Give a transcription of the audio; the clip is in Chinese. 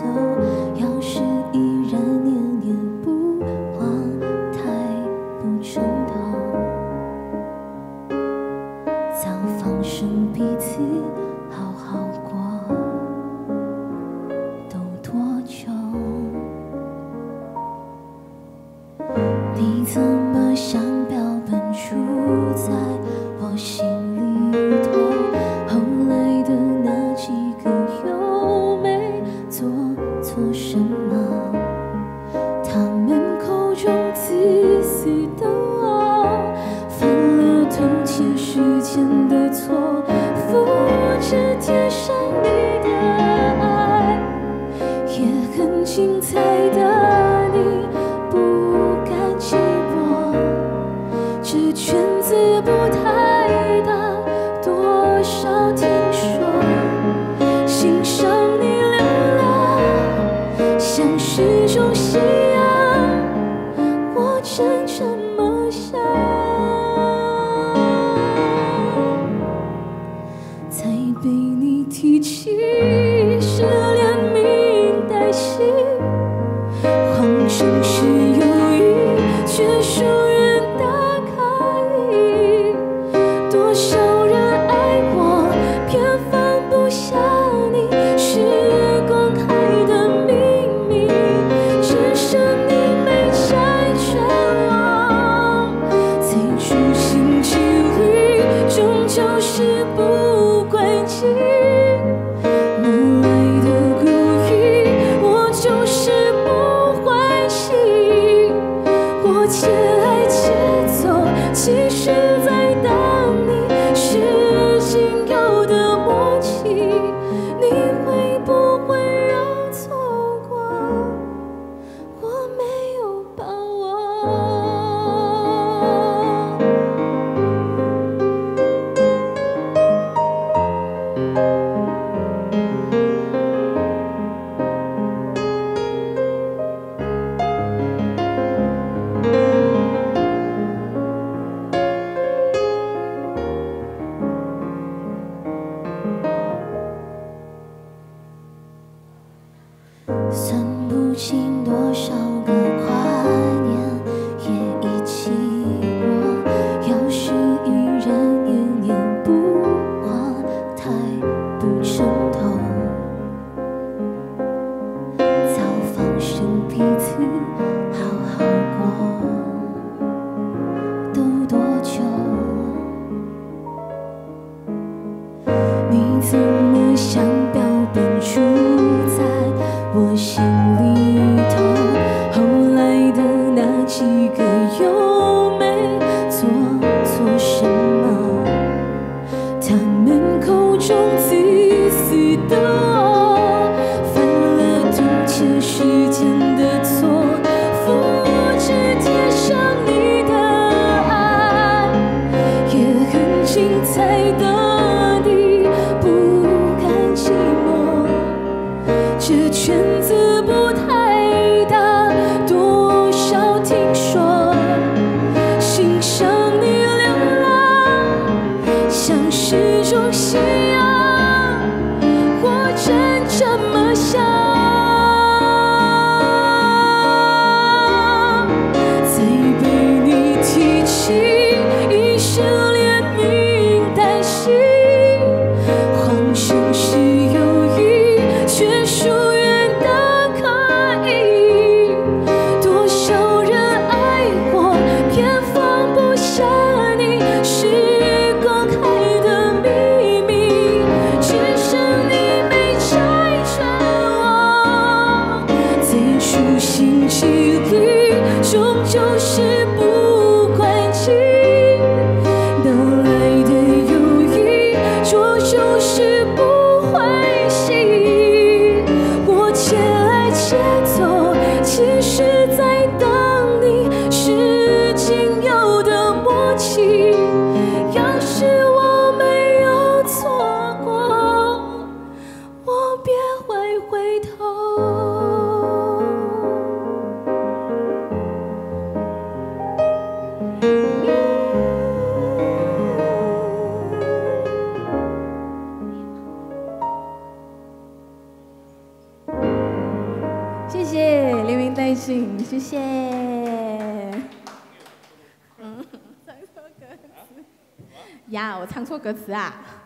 走，要是依然念念不忘，太不称头。早放生彼此，好好过，都多久？你怎么像标本住在我心里头？后来的那几个又没做错什么？他们口中自私的我，犯了偷窃时间的错，复制贴上你的爱，也很精彩的你不甘寂寞。这圈子不太大，多少听说欣赏你流浪，像是种信仰，我真这么想。才被你提起是连名带姓，谎称是友谊，却疏远打开。多少人爱我，偏放不下你，是公开的秘密，只剩你没拆穿我。在处心积虑，终究是不关己。哪来的故意，我就是不欢喜。我且爱且走，其实在等你，是仅有的默契。你会不会又错过？我没有把握。算不清多少个跨年也一起过，要是依然念念不忘，太不称头。早放生彼此，好好过，都多久？你怎么像标本住在我心里头？后来的那几个又没做错什么？他们口中自私的我，犯了偷窃时间的错，复制贴上你的爱，也很精彩的你不甘寂寞。这圈子不太大，多少听说欣赏你流浪，像是种信仰，我真这么想。才被你提起，已是连名带姓，谎称是友谊，却疏远的刻意。多少人爱我，偏放不下你，是公开的秘密，只剩你没拆穿我。在处心积虑，终究是不关己。哪来的友谊，终究是不欢喜。我且爱且走，其实在等你，是仅有的默契。要是我没有错过，我别会回头。 信，谢谢。唱错歌词呀，我唱错歌词啊。